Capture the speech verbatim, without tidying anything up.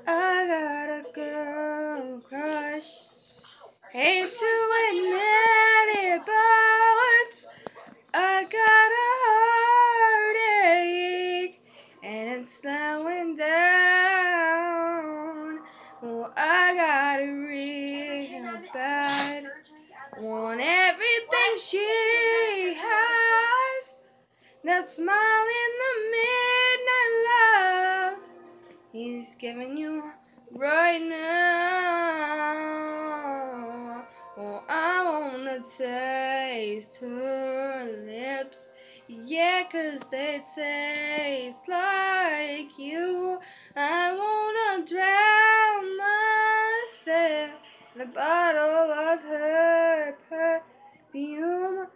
I got a girl crush. Hate to admit it, but I got a heartache and it's slowing down. Well, I got a real bad. Want everything she has. That smile in the midnight love he's giving you right now. Oh, I wanna taste her lips, yeah, 'cause they taste like you. I wanna drown myself in a bottle of her perfume.